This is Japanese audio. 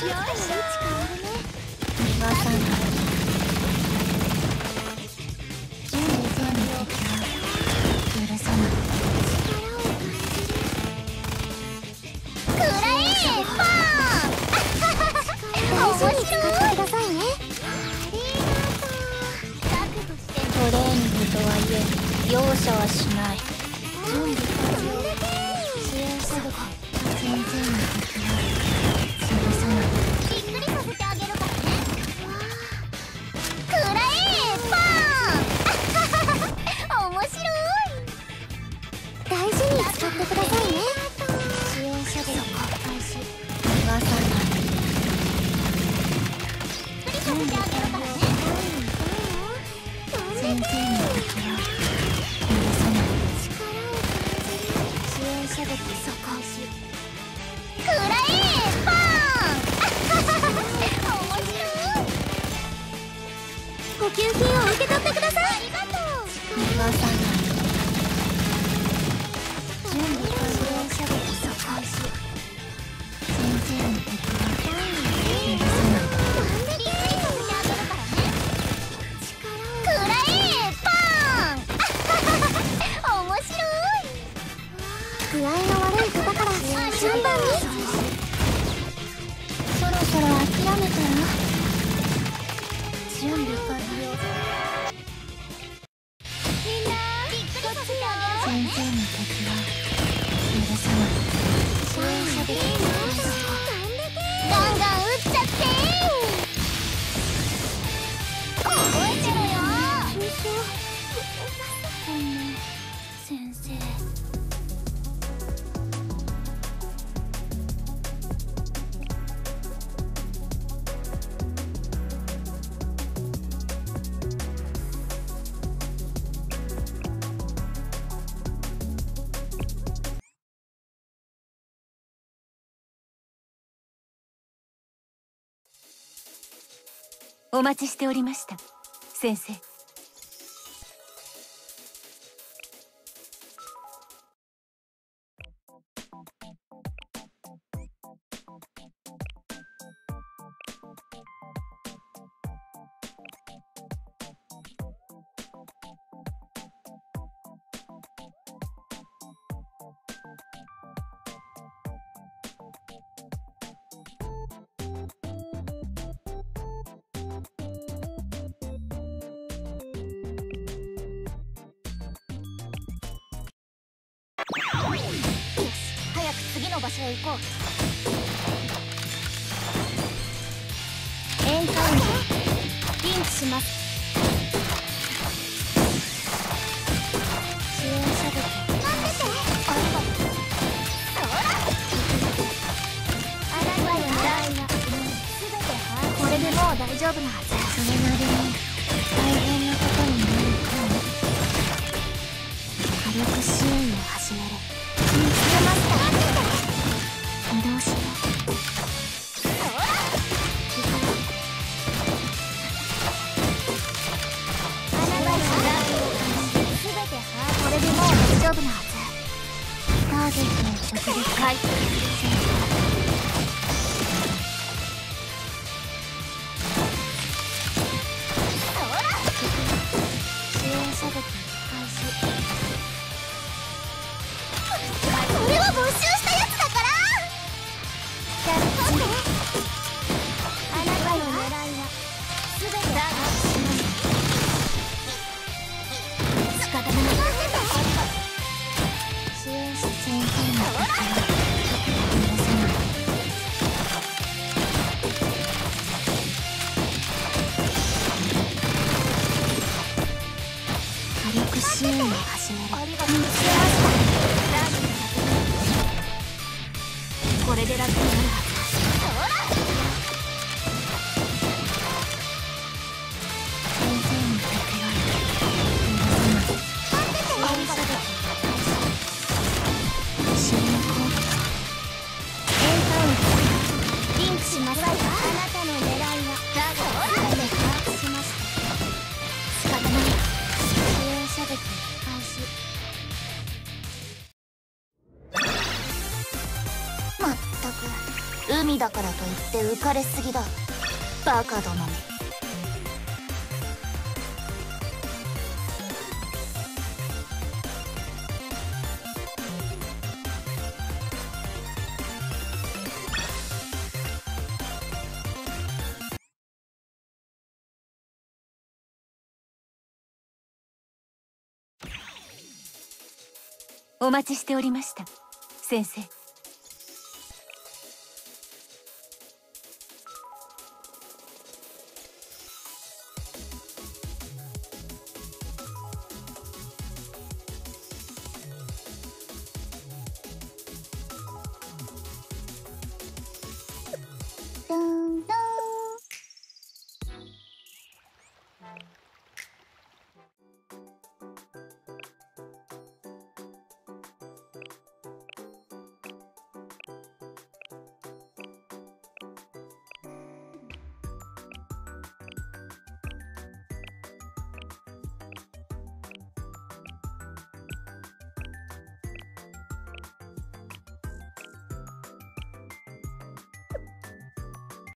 容赦はしない。 ご給金を受け取ってください。ありがとう。 逃がさない。 準備完了。射撃開始。 先生の敵は許さない。 びっくりさせてあげるからね。くらえパン。面白い。具合の悪い方から順番に。 そろそろ諦めたら。準備完了。 みんなびっくりさせてあげる。 先生の敵は許さない。 ガンガン撃っちゃって。覚えてろよ。 ごめん先生。 お待ちしておりました、先生。 早く次の場所へ行こう。エンカウントピンチします。支援射撃待ってて。ありがとう。そらあなたの狙いは全てこれでもう大丈夫なはず。 それなりに大変なことになるかも。火力支援を始める。 見つけました。 移動しよう。 これでもう大丈夫なはず。 ターゲットを直撃。 はい。 支援射撃開始。 これは没収したやつだから。じゃあ取って。あなたの狙いは全てだ。仕方ない。 支援し先生の敵は許さない。火力支援を始める。 ありがとう。見つけました。これで楽になるはず。 先生の敵は許さない。 ありがとう。 支援攻撃。 エンカウントリンクします。あなたの狙いは全て把握しました。仕方ない。 支援射撃開始。 まったくう趣味だからといって浮かれすぎだ、バカどもめ。 お待ちしておりました、先生。